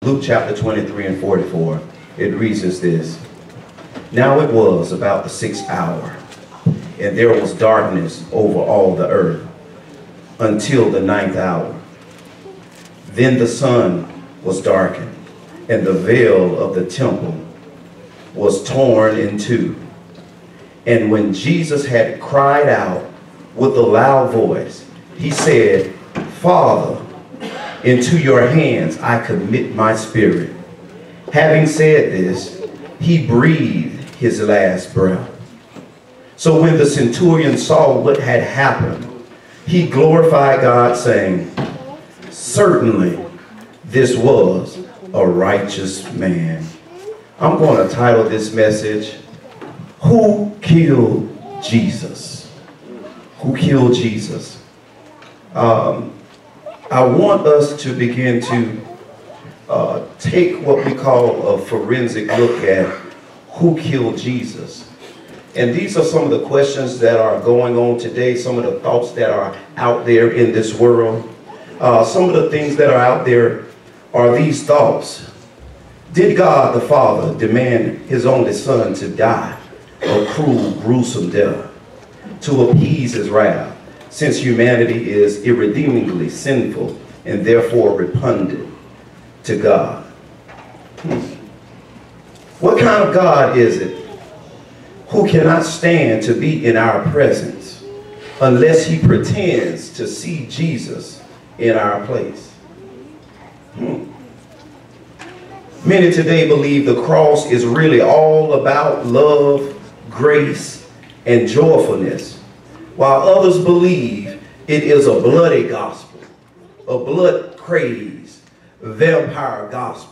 Luke chapter 23 and 44. It reads as this. Now it was about the 6th hour, and there was darkness over all the earth until the 9th hour. Then the sun was darkened, and the veil of the temple was torn in two. And when Jesus had cried out with a loud voice, he said, Father, into your hands I commit my spirit. Having said this, he breathed his last breath. So when the centurion saw what had happened, he glorified God, saying, certainly this was a righteous man. I'm going to title this message, Who Killed Jesus? Who killed Jesus? I want us to begin to take what we call a forensic look at who killed Jesus. And these are some of the questions that are going on today, some of the thoughts that are out there in this world. Some of the things that are out there are these thoughts. Did God the Father demand his only son to die a cruel, gruesome death to appease his wrath, since humanity is irredeemably sinful and therefore repugnant to God? What kind of God is it who cannot stand to be in our presence unless he pretends to see Jesus in our place? Many today believe the cross is really all about love, grace, and joyfulness, while others believe it is a bloody gospel, a blood-crazed vampire gospel.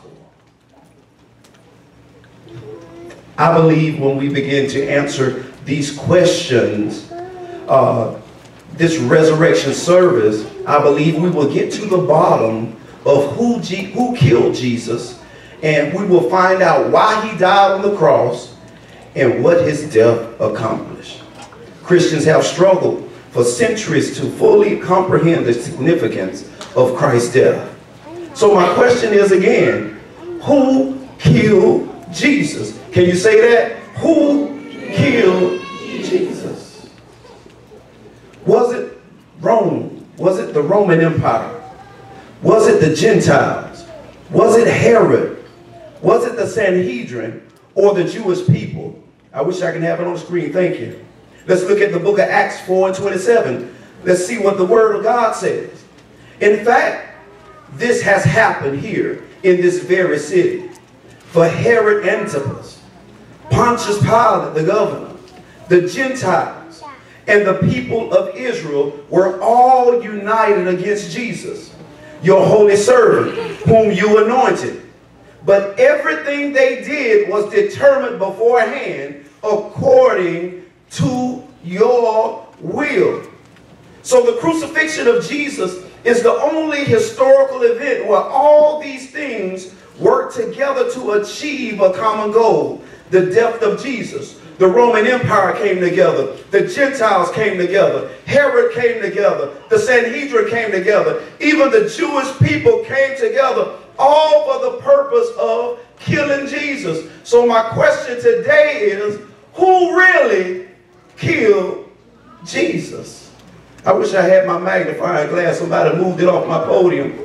I believe when we begin to answer these questions, this resurrection service, I believe we will get to the bottom of who killed Jesus, and we will find out why he died on the cross and what his death accomplished. Christians have struggled for centuries to fully comprehend the significance of Christ's death. So my question is again, who killed Jesus? Can you say that? Who killed Jesus? Was it Rome? Was it the Roman Empire? Was it the Gentiles? Was it Herod? Was it the Sanhedrin or the Jewish people? I wish I could have it on the screen. Thank you. Let's look at the book of Acts 4:27. Let's see what the word of God says. In fact, this has happened here in this very city. For Herod Antipas, Pontius Pilate, the governor, the Gentiles, and the people of Israel were all united against Jesus, your holy servant, whom you anointed. But everything they did was determined beforehand according to your will. So the crucifixion of Jesus is the only historical event where all these things work together to achieve a common goal, the death of Jesus. The Roman Empire came together. The Gentiles came together. Herod came together. The Sanhedrin came together. Even the Jewish people came together, all for the purpose of killing Jesus. So my question today is, who really killed Jesus? I wish I had my magnifying glass. Somebody moved it off my podium.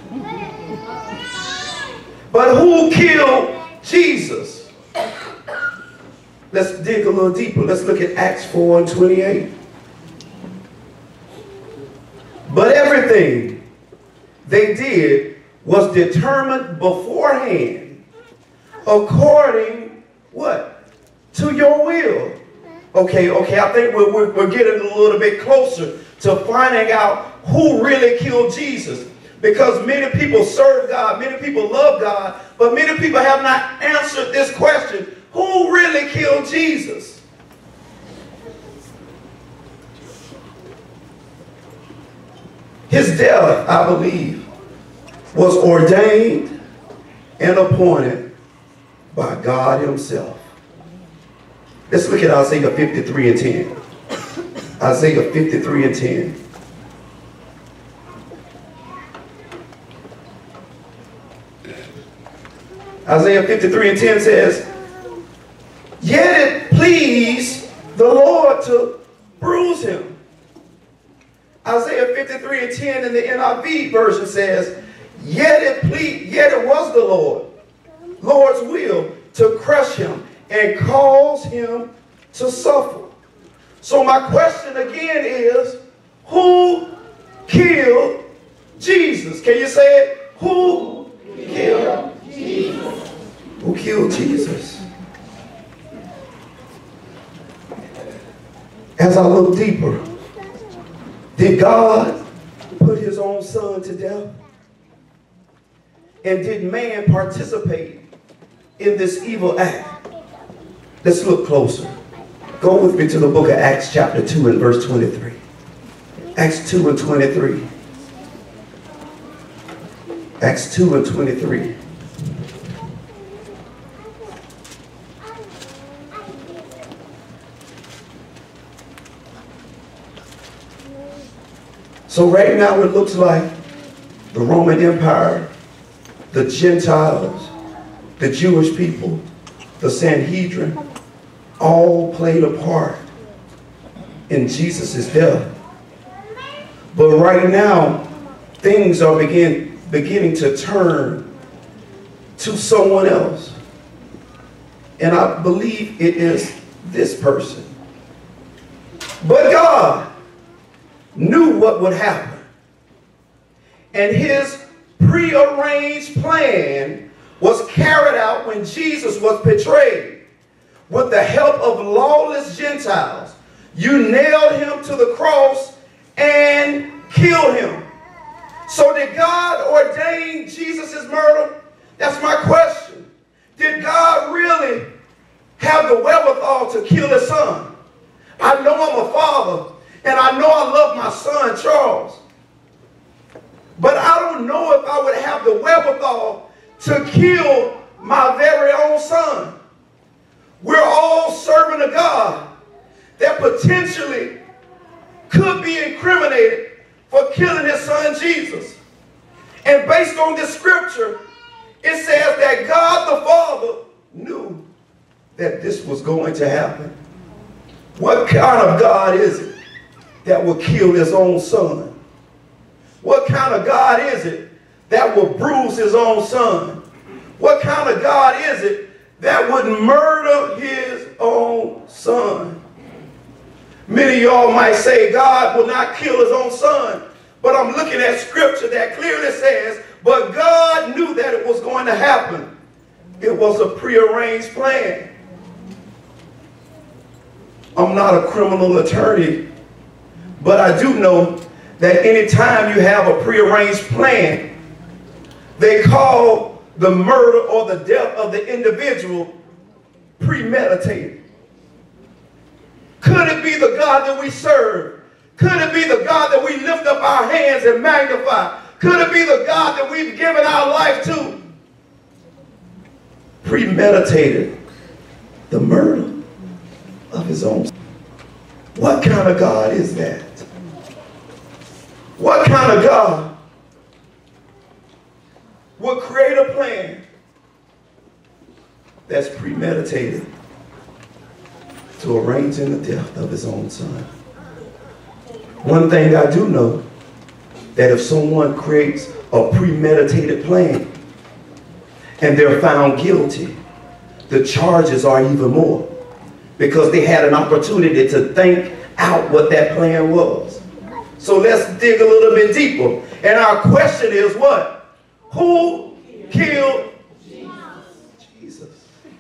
But who killed Jesus? Let's dig a little deeper. Let's look at Acts 4:28. But everything they did was determined beforehand according, what? To your will. Okay, I think we're getting a little bit closer to finding out who really killed Jesus. Because many people serve God, many people love God, but many people have not answered this question. Who really killed Jesus? His death, I believe, was ordained and appointed by God himself. Let's look at Isaiah 53:10. Isaiah 53:10. Isaiah 53:10 says, yet it pleased the Lord to bruise him. Isaiah 53:10 in the NIV version says, yet it was the Lord's will to crush him and cause him to suffer. So my question again is, who killed Jesus? Can you say it? Who killed Jesus? Who killed Jesus? As I look deeper, did God put his own son to death? And did man participate in this evil act? Let's look closer. Go with me to the book of Acts chapter 2 and verse 23. Acts 2 and 23. Acts 2 and 23. So right now it looks like the Roman Empire, the Gentiles, the Jewish people, the Sanhedrin, all played a part in Jesus' death. But right now, things are beginning to turn to someone else. And I believe it is this person. But God knew what would happen. And his prearranged plan was carried out when Jesus was betrayed. With the help of lawless Gentiles, you nailed him to the cross and killed him. So did God ordain Jesus' murder? That's my question. Did God really have the wherewithal to kill his son? I know I'm a father, and I know I love my son, Charles. But I don't know if I would have the wherewithal to kill my very own son. We're all serving a God that potentially could be incriminated for killing his son Jesus. And based on this scripture, it says that God the Father knew that this was going to happen. What kind of God is it that will kill his own son? What kind of God is it that will bruise his own son? What kind of God is it that would murder his own son? Many of y'all might say God will not kill his own son, but I'm looking at scripture that clearly says, but God knew that it was going to happen. It was a prearranged plan. I'm not a criminal attorney, but I do know that anytime you have a prearranged plan, they call the murder or the death of the individual premeditated. Could it be the God that we serve? Could it be the God that we lift up our hands and magnify? Could it be the God that we've given our life to? Premeditated the murder of his own son. What kind of God is that? What kind of God would create a plan that's premeditated to arrange in the death of his own son? One thing I do know, that if someone creates a premeditated plan and they're found guilty, the charges are even more, because they had an opportunity to think out what that plan was. So let's dig a little bit deeper. And our question is what? Who killed Jesus?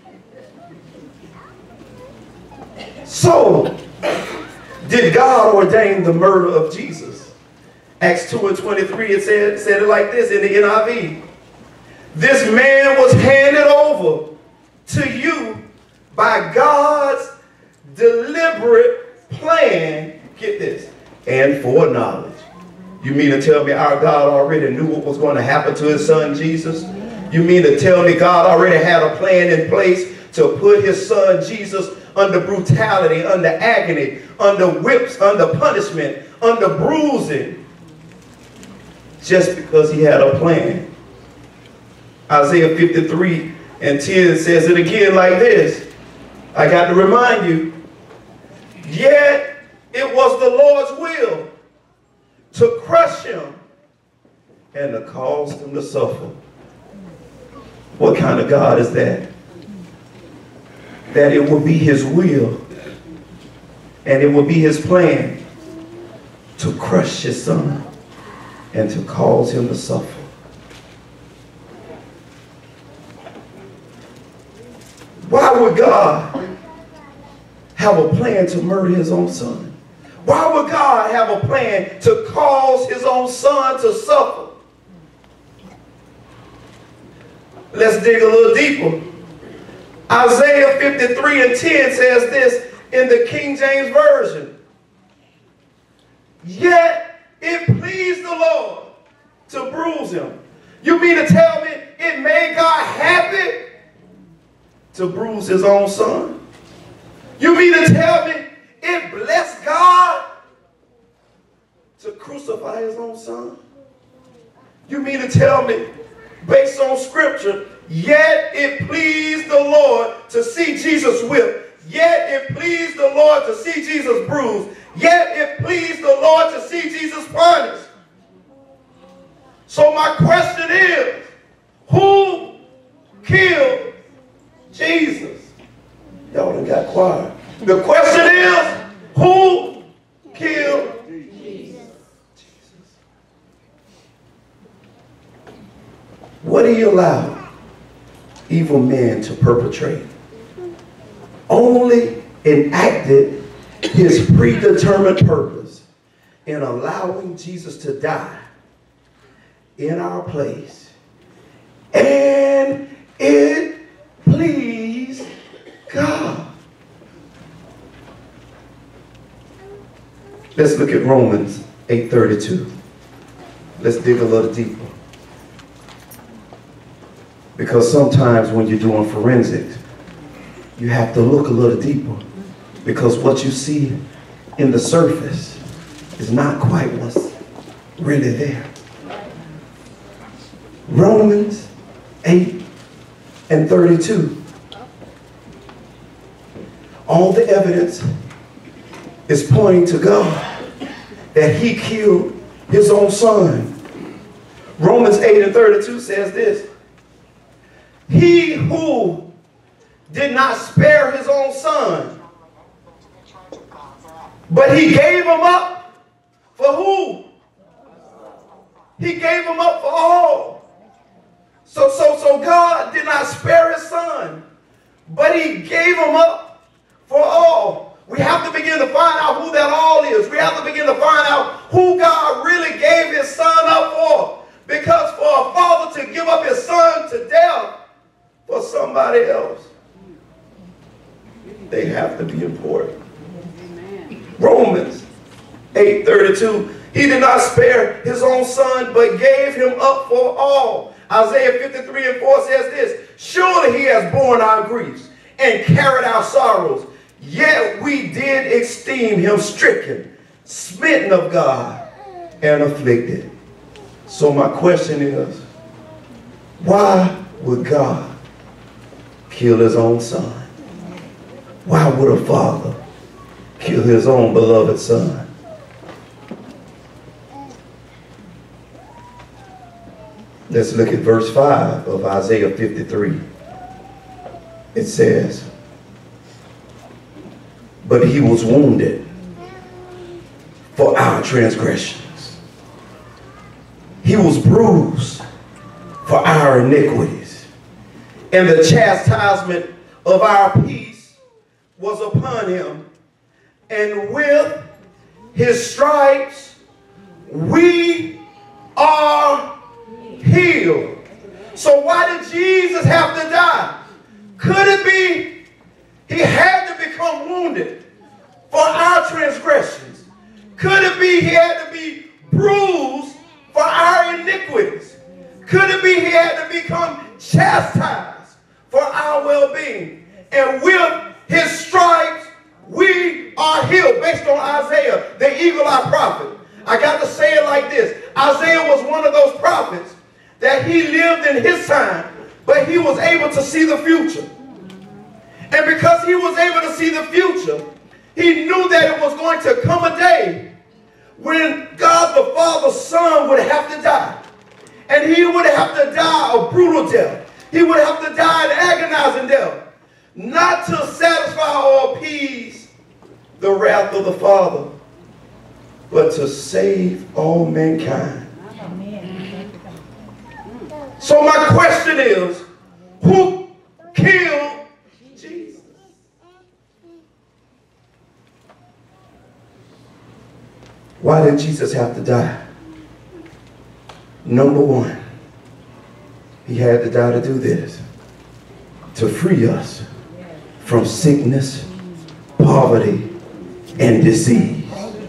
So, did God ordain the murder of Jesus? Acts 2 and 23, it said it like this in the NIV. This man was handed over to you by God's deliberate plan, get this, and foreknowledge. You mean to tell me our God already knew what was going to happen to his son Jesus? You mean to tell me God already had a plan in place to put his son Jesus under brutality, under agony, under whips, under punishment, under bruising, just because he had a plan? Isaiah 53 and 10 says it again like this. I got to remind you, yet it was the Lord's will to crush him and to cause him to suffer. What kind of God is that? That it will be his will and it will be his plan to crush his son and to cause him to suffer. Why would God have a plan to murder his own son? Why would God have a plan to cause his own son to suffer? Let's dig a little deeper. Isaiah 53 and 10 says this in the King James Version. Yet it pleased the Lord to bruise him. You mean to tell me it made God happy to bruise his own son? You mean to tell me it blessed God to crucify his own son? You mean to tell me, based on scripture, yet it pleased the Lord to see Jesus whipped, yet it pleased the Lord to see Jesus bruised, yet it pleased the Lord to see Jesus punished? So my question is, who killed Jesus? Y'all done got quiet. The question is, who killed Jesus? What do you allow evil men to perpetrate? Only enacted his predetermined purpose in allowing Jesus to die in our place. And it pleased God. Let's look at Romans 8:32. Let's dig a little deeper. Because sometimes when you're doing forensics, you have to look a little deeper. Because what you see in the surface is not quite what's really there. Romans 8 and 32. All the evidence is pointing to God that he killed his own son. Romans 8 and 32 says this. He who did not spare his own son, but he gave him up for who? He gave him up for all. So God did not spare his son, but he gave him up for all. We have to begin to find out who that all is. We have to begin to find out who God really gave his son up for. Because for a father to give up his son to death for somebody else, they have to be important. Romans 8:32. He did not spare his own son, but gave him up for all. Isaiah 53 and 4 says this. Surely he has borne our griefs and carried our sorrows. Yet we did esteem him stricken, smitten of God, and afflicted. So my question is, why would God kill his own son? Why would a father kill his own beloved son? Let's look at verse 5 of Isaiah 53. It says, but he was wounded for our transgressions. He was bruised for our iniquities. And the chastisement of our peace was upon him. And with his stripes we are healed. So why did Jesus have to die? Could it be he had to become wounded for our transgressions? Could it be he had to be bruised for our iniquities? Could it be he had to become chastised for our well-being? And with his stripes we are healed, based on Isaiah, the eagle-eyed prophet. I got to say it like this. Isaiah was one of those prophets that he lived in his time but he was able to see the future. And because he was able to see the future, he knew that it was going to come a day when God the Father's Son would have to die. And he would have to die a brutal death. He would have to die an agonizing death. Not to satisfy or appease the wrath of the Father, but to save all mankind. So my question is, who killed Jesus? Why did Jesus have to die? Number one, he had to die to do this, to free us from sickness, poverty, and disease.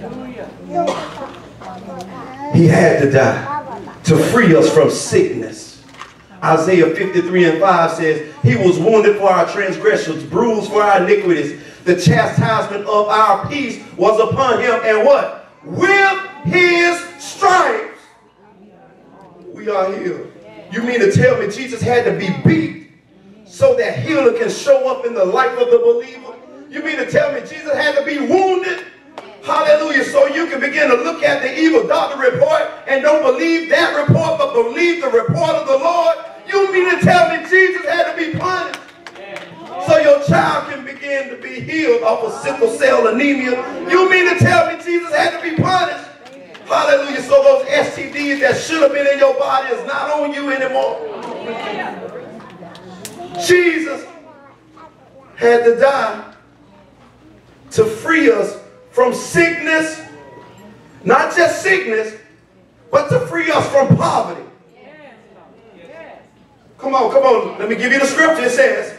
He had to die to free us from sickness. Isaiah 53:5 says, he was wounded for our transgressions, bruised for our iniquities. The chastisement of our peace was upon him, and what? With his stripes we are healed. You mean to tell me Jesus had to be beat so that healing can show up in the life of the believer? You mean to tell me Jesus had to be wounded? Hallelujah. So you can begin to look at the evil doctor report and don't believe that report, but believe the report of the Lord? You mean to tell me Jesus had to be punished so your child can begin to be healed off of sickle cell anemia? You mean to tell me Jesus had to be punished? Hallelujah. So those STDs that should have been in your body is not on you anymore. Jesus had to die to free us from sickness, not just sickness, but to free us from poverty. Come on, come on. Let me give you the scripture. It says,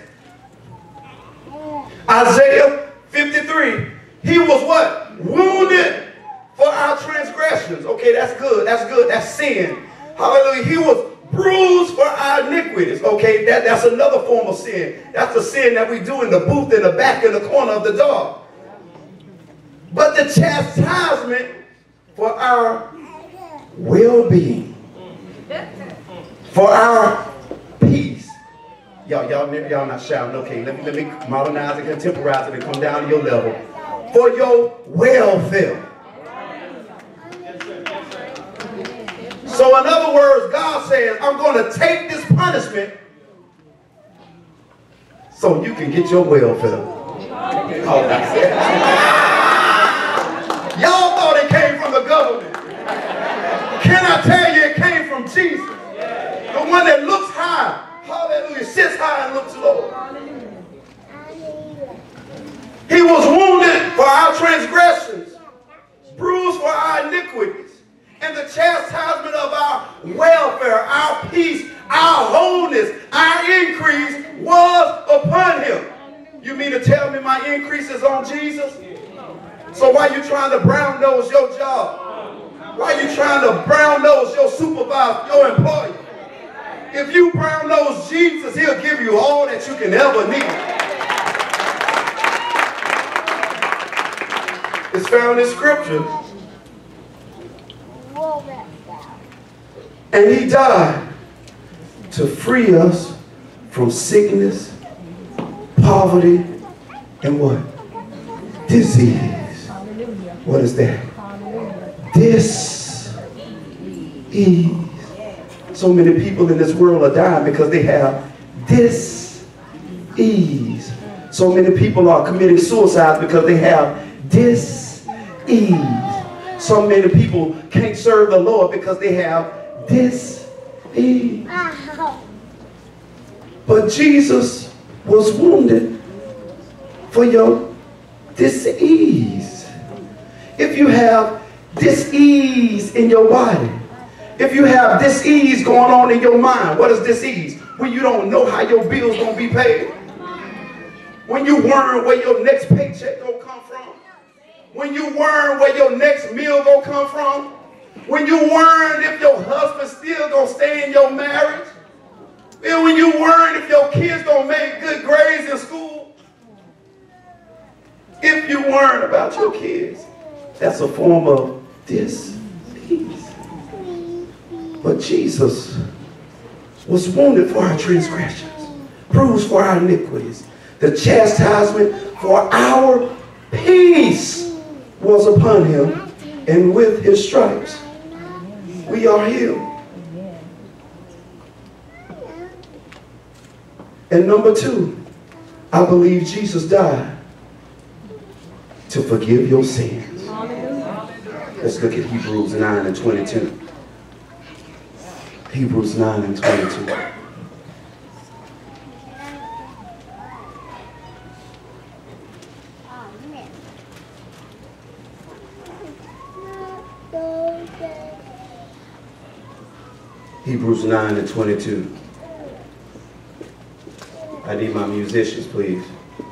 Isaiah 53, he was what? Wounded for our transgressions. Okay, that's good. That's good. That's sin. Hallelujah. He was bruised for our iniquities. Okay, that's another form of sin. That's the sin that we do in the booth in the back in the corner of the door. But the chastisement for our well-being, for our peace. Y'all not shouting. Okay, let me modernize it, contemporize it, and come down to your level. For your welfare. So in other words, God says, I'm going to take this punishment so you can get your welfare. Oh, that's it. Y'all thought it came from the government. Can I tell you it came from Jesus? The one that looks high. Hallelujah. Sits high and looks low. He was wounded for our transgressions, bruised for our iniquities. And the chastisement of our welfare, our peace, our wholeness, our increase was upon him. You mean to tell me my increase is on Jesus? So why you trying to brown nose your job? Why you trying to brown nose your supervisor, your employer? If you brown nose Jesus, he'll give you all that you can ever need. It's found in scripture. And he died to free us from sickness, poverty, and what? Disease. What is that? Dis-ease. So many people in this world are dying because they have dis-ease. So many people are committing suicide because they have dis-ease. So many people can't serve the Lord because they have dis-ease. But Jesus was wounded for your dis-ease. If you have dis-ease in your body, if you have dis-ease going on in your mind, what is dis-ease? When you don't know how your bill's gonna be paid. When you worry where your next paycheck gonna come from. When you worry where your next meal gonna come from. When you worry if your husband still gonna stay in your marriage. And when you worry if your kids gonna make good grades in school. If you worry about your kids, that's a form of dis-ease. But Jesus was wounded for our transgressions, bruised for our iniquities. The chastisement for our peace was upon him, and with his stripes we are healed. And number two, I believe Jesus died to forgive your sins. Let's look at Hebrews 9 and 22. Hebrews 9 and 22. Hebrews 9 and 22. I need my musicians, please.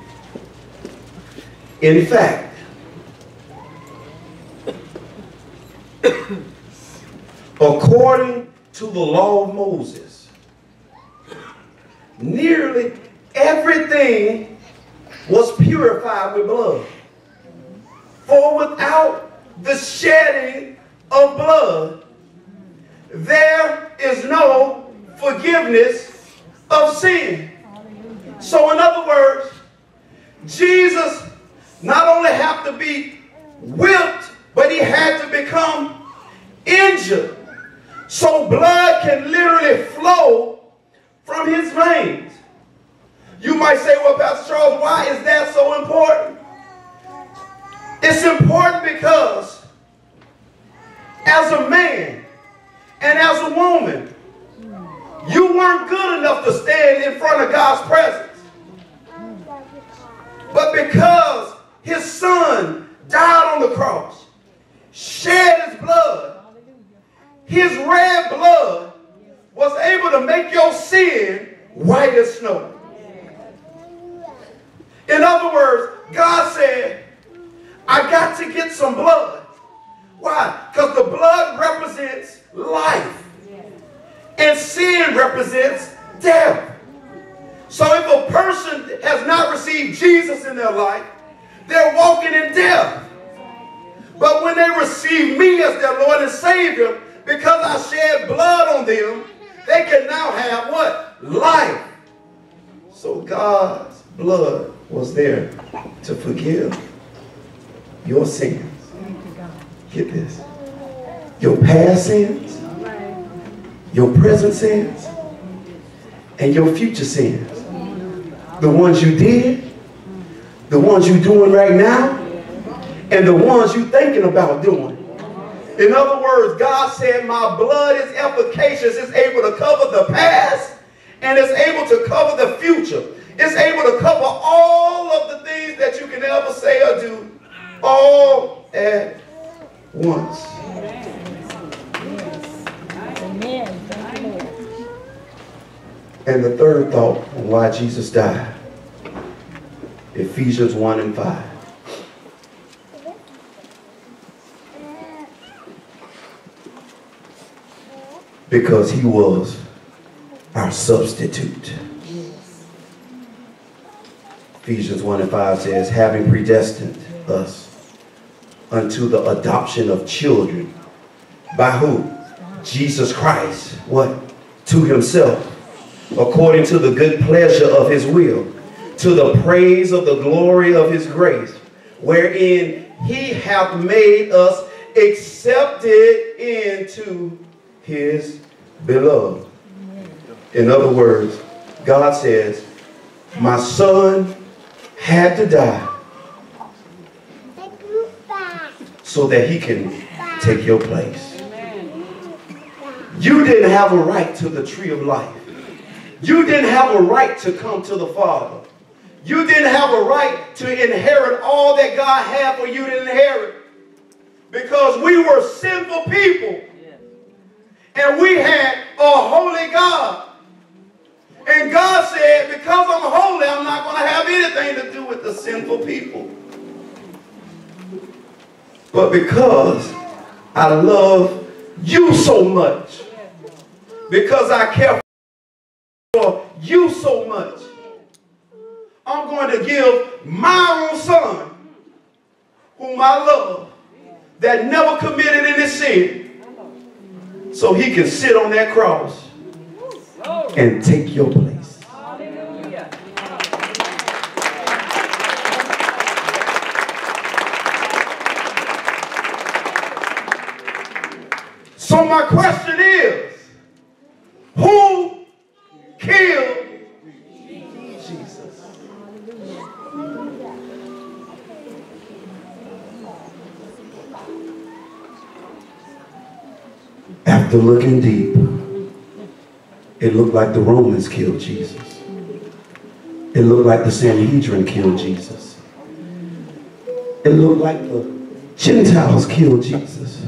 In fact, according to the law of Moses, nearly everything was purified with blood. For without the shedding of blood, there is no forgiveness of sin. So in other words, Jesus not only had to be whipped, but he had to become injured. So blood can literally flow from his veins. You might say, well, Pastor Charles, why is that so important? It's important because as a man and as a woman, you weren't good enough to stand in front of God's presence. But because his son died on the cross, shed his blood, his red blood was able to make your sin white as snow. In other words, God said, I got to get some blood. Why? Because the blood represents life. And sin represents death. So if a person has not received Jesus in their life, they're walking in death. But when they receive me as their Lord and Savior, because I shed blood on them, they can now have what? Life. So God's blood was there to forgive your sins. Get this. Your past sins, your present sins, and your future sins. The ones you did, the ones you're doing right now, and the ones you're thinking about doing. In other words, God said, my blood is efficacious. It's able to cover the past, and it's able to cover the future. It's able to cover all of the things that you can ever say or do, all at once. Amen. And the third thought on why Jesus died, Ephesians 1 and 5. Because he was our substitute. Ephesians 1 and 5 says, having predestined us unto the adoption of children. By who? Jesus Christ. What? To himself. According to the good pleasure of his will. To the praise of the glory of his grace. Wherein he hath made us accepted into his beloved. In other words, God says, my son had to die so that he can take your place. You didn't have a right to the tree of life. You didn't have a right to come to the Father. You didn't have a right to inherit all that God had for you to inherit. Because we were sinful people. And we had a holy God. And God said, because I'm holy, I'm not going to have anything to do with the sinful people. But because I love you so much, because I care for you so much, I'm going to give my own son, whom I love, that never committed any sin, so he can sit on that cross and take your place. Hallelujah. So my question is, who killed Jesus? After looking deep, it looked like the Romans killed Jesus. It looked like the Sanhedrin killed Jesus. It looked like the Gentiles killed Jesus.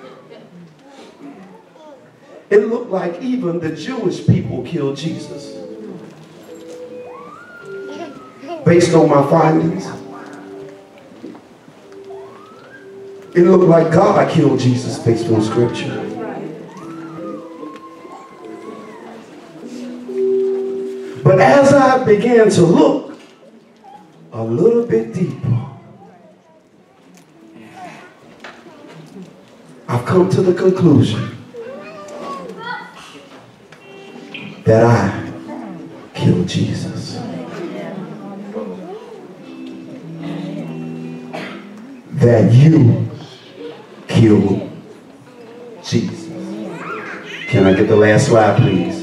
It looked like even the Jewish people killed Jesus. Based on my findings, it looked like God killed Jesus based on scripture. But as I began to look a little bit deeper, I've come to the conclusion that I killed Jesus. That you killed Jesus. Can I get the last slide, please?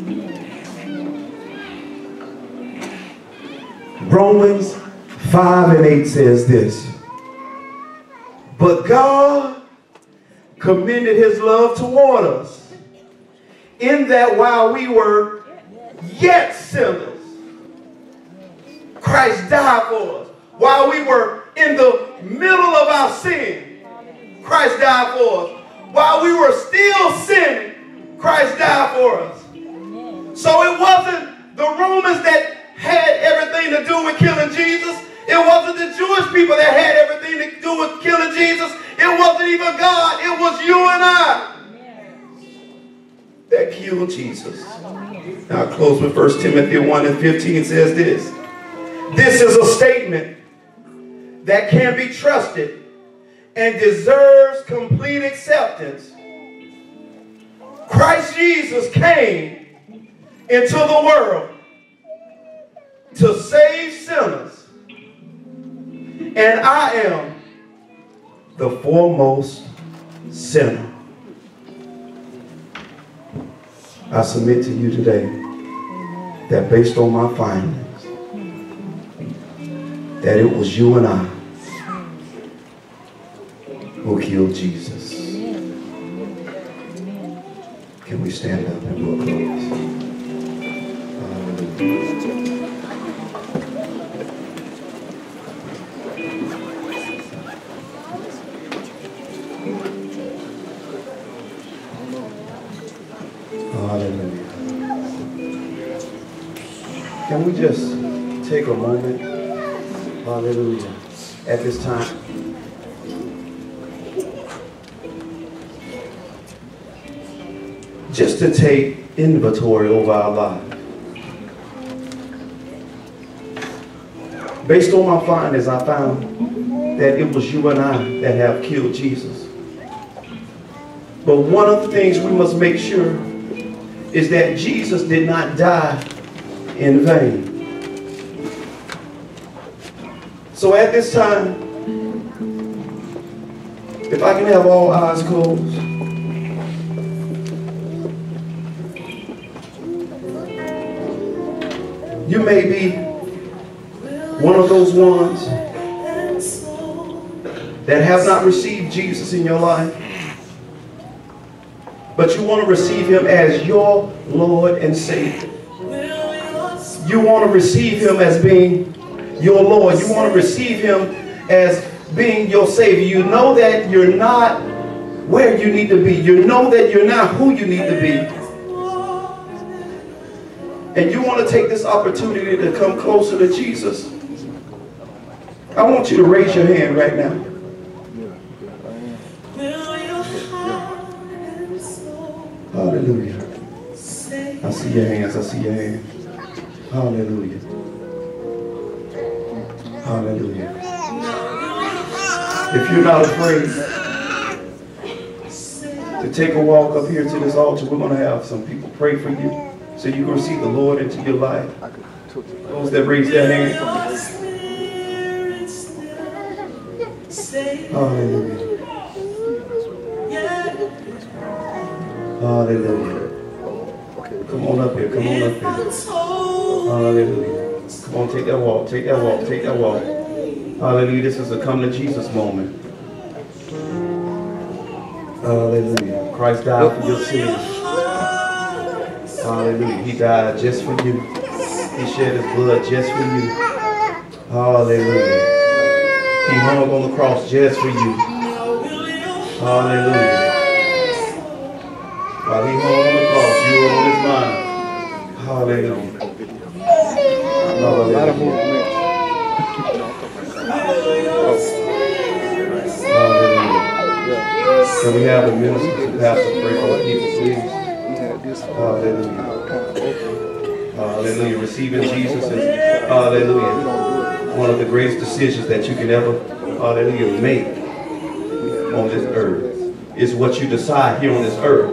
Romans 5:8 says this. But God commended his love toward us, in that while we were yet sinners, Christ died for us. While we were in the middle of our sin, Christ died for us. While we were still sinning, Christ died for us. So it wasn't the Romans that had everything to do with killing Jesus. It wasn't the Jewish people that had everything to do with killing Jesus. It wasn't even God. It was you and I that killed Jesus. Now I'll close with 1 Timothy 1:15 says this. This is a statement that can be trusted and deserves complete acceptance. Christ Jesus came into the world to save sinners, and I am the foremost sinner. I submit to you today that based on my findings, that it was you and I who killed Jesus. Can we stand up and we'll close? Hallelujah. Can we just take a moment, hallelujah, at this time? Just to take inventory over our lives. Based on my findings, I found that it was you and I that have killed Jesus. But one of the things we must make sure is that Jesus did not die in vain. So at this time, if I can have all eyes closed. You may be one of those ones that have not received Jesus in your life, but you want to receive him as your Lord and Savior. You want to receive him as being your Lord. You want to receive him as being your Savior. You know that you're not where you need to be. You know that you're not who you need to be. And you want to take this opportunity to come closer to Jesus. I want you to raise your hand right now. Hallelujah. I see your hands. I see your hands. Hallelujah. Hallelujah. If you're not afraid to take a walk up here to this altar, we're going to have some people pray for you. so you can receive the Lord into your life? Those that raise their hand. Hallelujah. Hallelujah. Come on up here. Come on up here. Hallelujah. Come on, take that walk. Take that walk. Take that walk. Hallelujah. This is a come to Jesus moment. Hallelujah. Christ died for your sins. Hallelujah. He died just for you. He shed his blood just for you. Hallelujah. He hung on the cross just for you. Hallelujah. While he hung on the cross, you were on his mind. Hallelujah. Hallelujah. Can we have the ministers and pastors pray for the people, please? Hallelujah. Hallelujah. Receiving Jesus is, hallelujah, one of the greatest decisions that you can ever, hallelujah, make on this earth. Is what you decide here on this earth,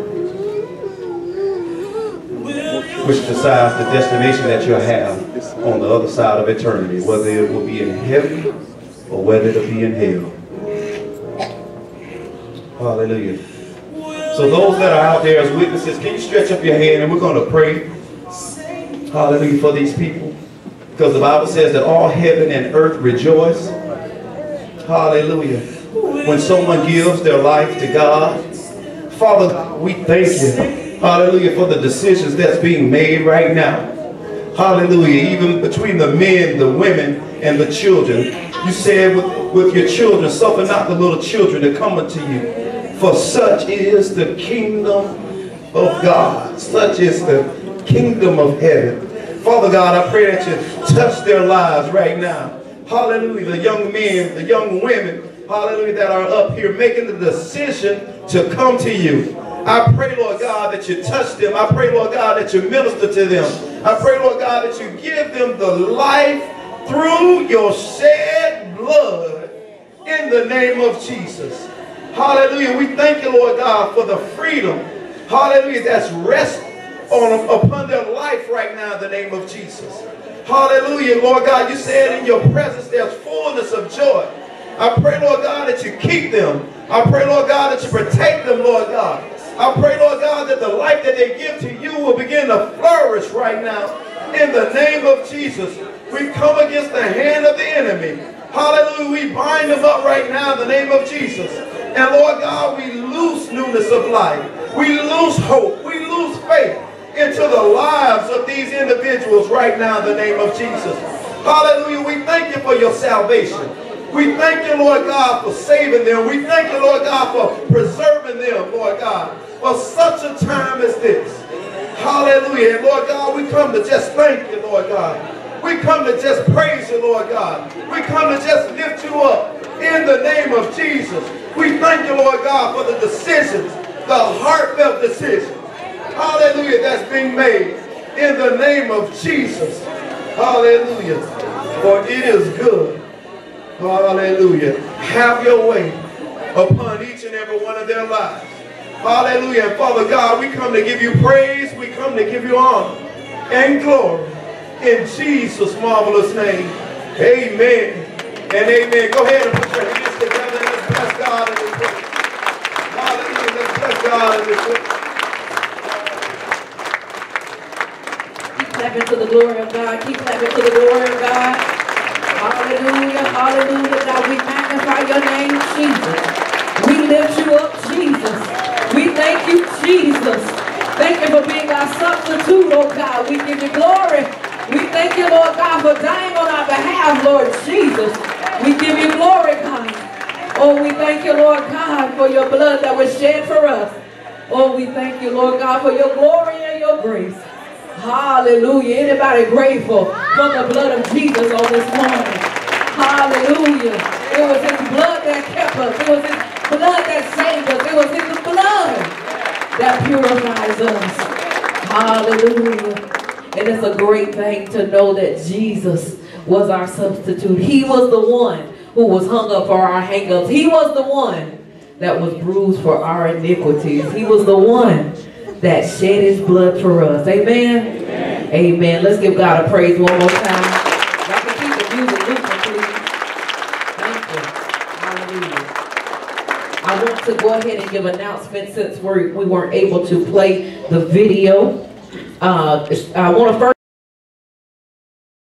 which decides the destination that you'll have on the other side of eternity, whether it will be in heaven or whether it'll be in hell. Hallelujah. So those that are out there as witnesses, can you stretch up your hand and we're going to pray, hallelujah, for these people. Because the Bible says that all heaven and earth rejoice. Hallelujah. When someone gives their life to God. Father God, we thank you. Hallelujah, for the decisions that's being made right now. Hallelujah. Even between the men, the women, and the children. You said with your children, suffer not the little children to come unto you. For such is the kingdom of God. Such is the kingdom of heaven. Father God, I pray that you touch their lives right now. Hallelujah. The young men, the young women, hallelujah, that are up here making the decision to come to you. I pray, Lord God, that you touch them. I pray, Lord God, that you minister to them. I pray, Lord God, that you give them the life through your shed blood in the name of Jesus. Hallelujah. We thank you, Lord God, for the freedom, hallelujah, that's rest upon their life right now in the name of Jesus. Hallelujah, Lord God, you said in your presence there's fullness of joy. I pray, Lord God, that you keep them. I pray, Lord God, that you protect them, Lord God. I pray, Lord God, that the life that they give to you will begin to flourish right now. In the name of Jesus, we come against the hand of the enemy. Hallelujah, we bind them up right now in the name of Jesus. And Lord God, we lose newness of life. We lose hope. We lose faith into the lives of these individuals right now in the name of Jesus. Hallelujah, we thank you for your salvation. We thank you, Lord God, for saving them. We thank you, Lord God, for preserving them, Lord God, for such a time as this. Hallelujah. And Lord God, we come to just thank you, Lord God. We come to just praise you, Lord God. We come to just lift you up in the name of Jesus. We thank you, Lord God, for the decisions, the heartfelt decisions. Hallelujah, that's being made in the name of Jesus. Hallelujah. For it is good. Hallelujah. Have your way upon each and every one of their lives. Hallelujah. And Father God, we come to give you praise. We come to give you honor and glory. In Jesus' marvelous name. Amen and amen. Go ahead and put your hands together and let's bless God in this place. Hallelujah. Let's bless God in this place. Keep clapping to the glory of God. Keep clapping to the glory of God. Hallelujah, hallelujah. God, we magnify your name, Jesus. We lift you up, Jesus. We thank you, Jesus. Thank you for being our substitute, oh God. We give you glory. We thank you, Lord God, for dying on our behalf, Lord Jesus. We give you glory, God. Oh, we thank you, Lord God, for your blood that was shed for us. Oh, we thank you, Lord God, for your glory and your grace. Hallelujah. Anybody grateful for the blood of Jesus on this morning? Hallelujah. It was his blood that kept us. It was his blood that saved us. It was his blood that purifies us. Hallelujah. And it's a great thing to know that Jesus was our substitute. He was the one who was hung up for our hang-ups. He was the one that was bruised for our iniquities. He was the one that shed his blood for us. Amen? Amen. Amen. Let's give God a praise one more time. Y'all can keep the music looping, please. Thank you. Hallelujah. I want to go ahead and give announcements since we weren't able to play the video. I want to first